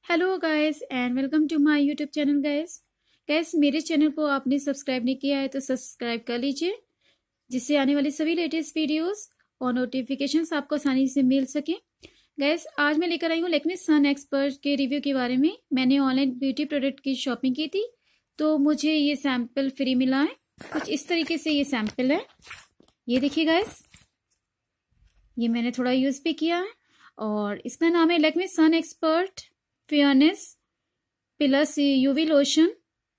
Hello guys and welcome to my YouTube channel guys मेरे channel को आपने subscribe नहीं किया है तो सब्सक्राइब कर लीजिए, जिससे आने वाली सभी लेटेस्ट वीडियोस और नोटिफिकेशंस आपको आसानी से मिल सके। गाइस आज मैं लेकर आई हूँ लैक्मे सन एक्सपर्ट के रिव्यू के बारे में। मैंने ऑनलाइन ब्यूटी प्रोडक्ट की शॉपिंग की थी तो मुझे ये सैम्पल फ्री मिला है। कुछ इस तरीके से ये सैम्पल है, ये देखिए गाइस, ये मैंने थोड़ा यूज भी किया है और इसका नाम है Lakme sun expert fairness plus UV lotion.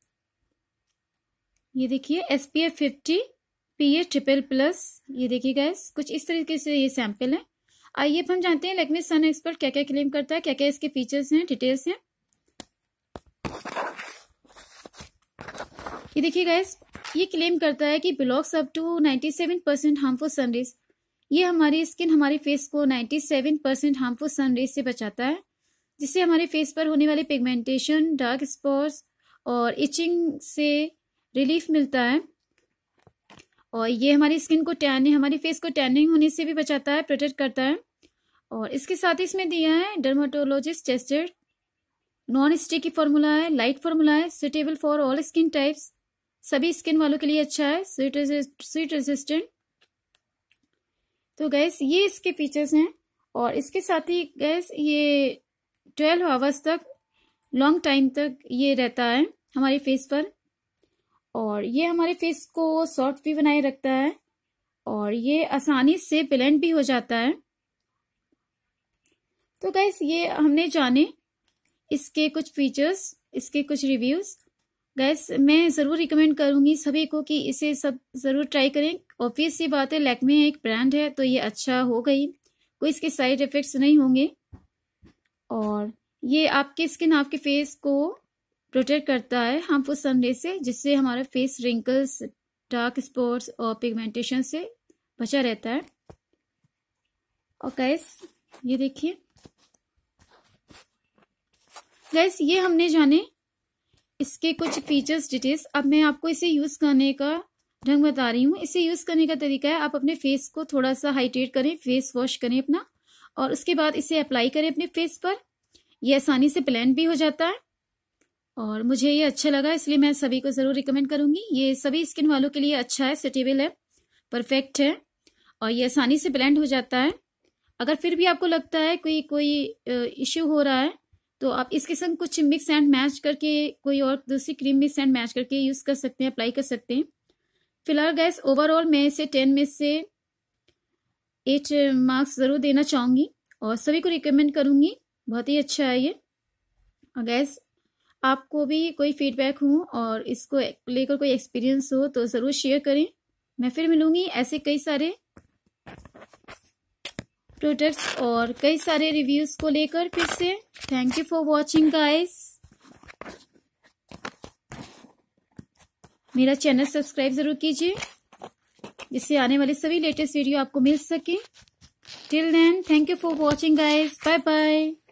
ये देखिए SPF 50 PA ट्रिपल प्लस। ये देखिए गाइस, कुछ इस तरीके से ये सैंपल है। आइए अब हम जानते हैं लैक्मे सन एक्सपर्ट क्या क्या क्लेम करता है, क्या क्या इसके फीचर्स हैं, डिटेल्स हैं। ये देखिए गाइस, ये क्लेम करता है कि blocks up to 97% harmful sunrays. ये हमारी स्किन, हमारी फेस को 97% हार्मफुल सनरेज से बचाता है, जिससे हमारे फेस पर होने वाले पिगमेंटेशन, डार्क स्पॉट्स और इचिंग से रिलीफ मिलता है। और ये हमारी स्किन को हमारी फेस को टैनिंग होने से भी बचाता है, प्रोटेक्ट करता है। और इसके साथ ही इसमें दिया है dermatologist tested non sticky formula है, लाइट फॉर्मूला है, suitable for all skin types. सभी स्किन वालों के लिए अच्छा है, स्वीट रेजिस्टेंट। तो गैस ये इसके फीचर्स हैं। और इसके साथ ही गैस ये 12 आवर्स तक, लॉन्ग टाइम तक ये रहता है हमारे फेस पर। और ये हमारे फेस को सॉफ्ट भी बनाए रखता है और ये आसानी से ब्लेंड भी हो जाता है। तो गाइस ये हमने जाने इसके कुछ फीचर्स, इसके कुछ रिव्यूज। गाइस मैं ज़रूर रिकमेंड करूंगी सभी को कि इसे सब ज़रूर ट्राई करें। ऑब्वियस सी बात है, लैक्मे एक ब्रांड है तो ये अच्छा हो गई, कोई इसके साइड इफेक्ट्स नहीं होंगे। और ये आपकी स्किन, आपके फेस को प्रोटेक्ट करता है हार्मफुल सनरे से, जिससे हमारा फेस रिंकल्स, डार्क स्पॉट्स और पिगमेंटेशन से बचा रहता है। और गाइस ये देखिए गाइस, ये हमने जाने इसके कुछ फीचर्स, डिटेल्स। अब मैं आपको इसे यूज करने का ढंग बता रही हूँ। इसे यूज करने का तरीका है, आप अपने फेस को थोड़ा सा हाइड्रेट करें, फेस वॉश करें अपना, और उसके बाद इसे अप्लाई करें अपने फेस पर। ये आसानी से ब्लेंड भी हो जाता है और मुझे ये अच्छा लगा, इसलिए मैं सभी को जरूर रिकमेंड करूंगी। ये सभी स्किन वालों के लिए अच्छा है, सुटेबल है, परफेक्ट है और ये आसानी से ब्लेंड हो जाता है। अगर फिर भी आपको लगता है कोई इश्यू हो रहा है तो आप इसके संग कुछ मिक्स एंड मैच करके, कोई और दूसरी क्रीम मिक्स एंड मैच करके यूज कर सकते हैं, अप्लाई कर सकते हैं। फिलहाल गैस ओवरऑल मैं इसे 10 में से 8 मार्क्स जरूर देना चाहूंगी और सभी को रिकमेंड करूंगी, बहुत ही अच्छा है ये। और गैस आपको भी कोई फीडबैक हो और इसको लेकर कोई एक्सपीरियंस हो तो ज़रूर शेयर करें। मैं फिर मिलूंगी ऐसे कई सारे प्रोडक्ट्स और कई सारे रिव्यूज़ को लेकर फिर से। Thank you for watching guys. मेरा चैनल सब्सक्राइब ज़रूर कीजिए, जिससे आने वाली सभी लेटेस्ट वीडियो आपको मिल सके। Till then, thank you for watching guys, bye bye.